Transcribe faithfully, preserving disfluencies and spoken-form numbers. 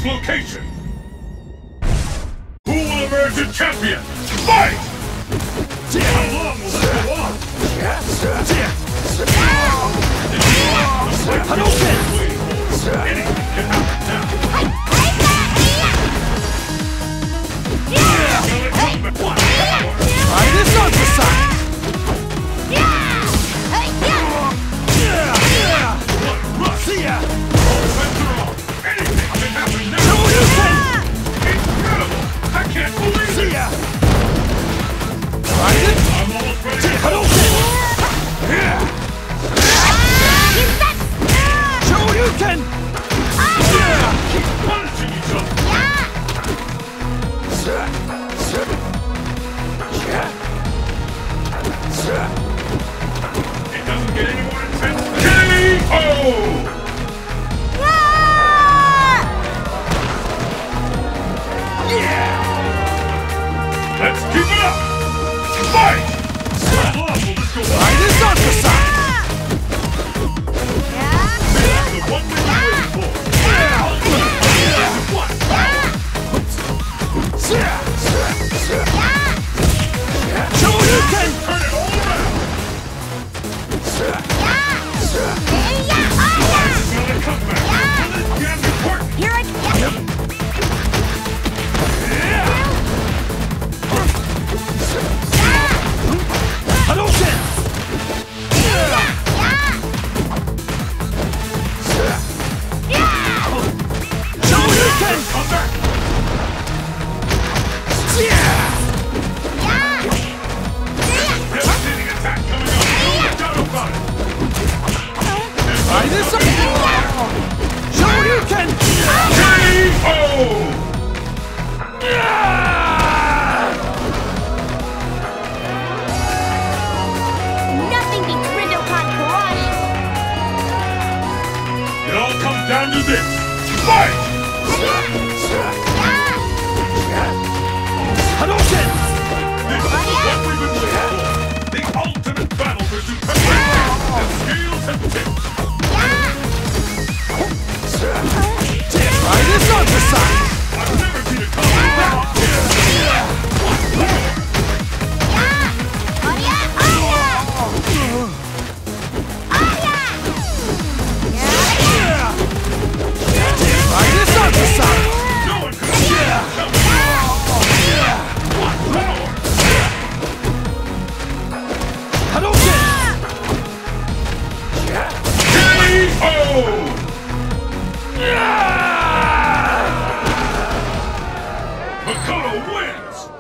location. Who will emerge a champion? Fight! How long will this go on? Hadouken! Anything can happen now. Try this on the side! See ya! Anything can happen now. Hadouken! Incredible! I can't believe it! See ya! Try it! I'm almost ready. Hadouken! Shoryuken! Keep punishing each other. It doesn't get any more intense. K O! Let's keep it up! Fight! How long will this go on? Try this on the side! This is the one we've been waiting for. What? Shoryuken! Turn it all around! Another comeback! Will this jam important? Here I come! Hadouken! Shoryuken! Come back! Devastating attack coming up! No doubt about it! Try this on! Shoryuken! K O! Nothing beats Rindokan Crush! It all comes down to this! Fight! Hadouken! This is what we've been waiting for! The ultimate battle for supremacy! The scales have tipped! Try this on the side! I've never seen a combo like Try this on the side! no one could have seen it coming! What power! Hadouken! K O! Makoto wins!